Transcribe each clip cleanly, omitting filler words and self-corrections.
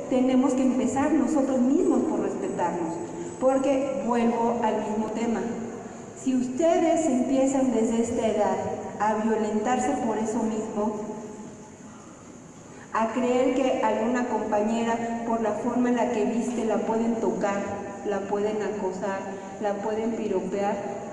tenemos que empezar nosotros mismos por respetarnos, porque vuelvo al mismo tema. Si ustedes empiezan desde esta edad a violentarse por eso mismo, a creer que alguna compañera, por la forma en la que viste, la pueden tocar, la pueden acosar, la pueden piropear,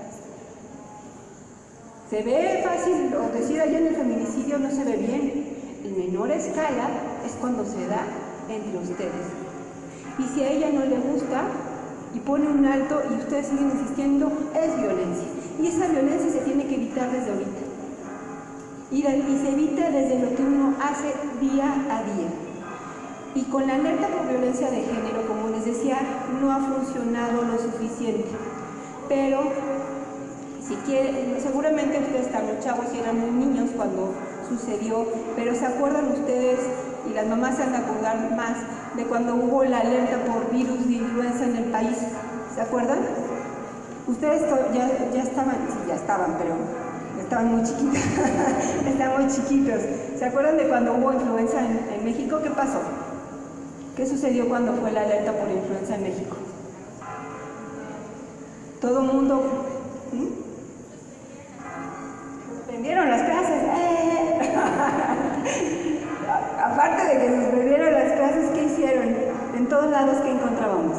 se ve fácil, o decir allá en el feminicidio no se ve bien. En menor escala es cuando se da entre ustedes. Y si a ella no le gusta y pone un alto y ustedes siguen insistiendo, es violencia. Y esa violencia se tiene que evitar desde ahorita. Y se evita desde lo que uno hace día a día. Y con la alerta por violencia de género, como les decía, no ha funcionado lo suficiente. Pero si quieren, seguramente ustedes están muy chavos y eran muy niños cuando sucedió, pero ¿se acuerdan ustedes, y las mamás se han de acordar más, de cuando hubo la alerta por virus de influenza en el país? ¿Se acuerdan? Ustedes ya estaban, pero estaban muy chiquitos. Estaban muy chiquitos. ¿Se acuerdan de cuando hubo influenza en México? ¿Qué pasó? ¿Qué sucedió cuando fue la alerta por influenza en México? Todo el mundo... suspendieron las clases. Aparte de que suspendieron las clases, ¿qué hicieron? En todos lados, ¿qué encontrábamos?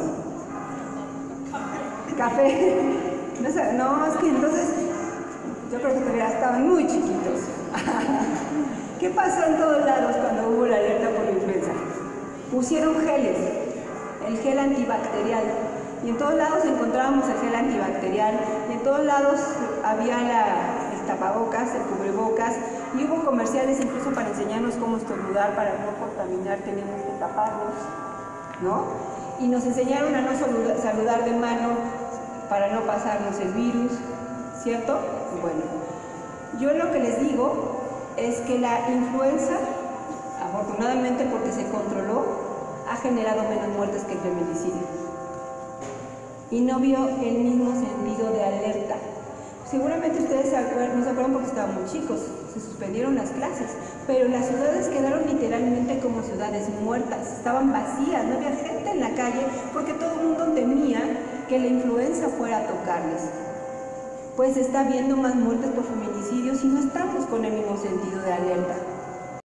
Café. No, es que entonces yo creo que todavía estaban muy chiquitos. ¿Qué pasó en todos lados cuando hubo la alerta por la influenza? Pusieron geles, el gel antibacterial, y en todos lados encontrábamos el gel antibacterial, y en todos lados había el tapabocas, el cubrebocas, y hubo comerciales incluso para enseñarnos cómo estornudar, para no contaminar, teníamos que taparnos, ¿no? Y nos enseñaron a no saludar de mano para no pasarnos el virus, ¿cierto? Bueno, yo lo que les digo es que la influenza, afortunadamente porque se controló, ha generado menos muertes que el feminicidio. Y no vio el mismo sentido de alerta. Seguramente ustedes no se acuerdan porque estaban muy chicos, se suspendieron las clases, pero las ciudades quedaron literalmente como ciudades muertas, estaban vacías, no había gente en la calle porque todo el mundo temía que la influenza fuera a tocarles. Pues está habiendo más muertes por feminicidios y no estamos con el mismo sentido de alerta.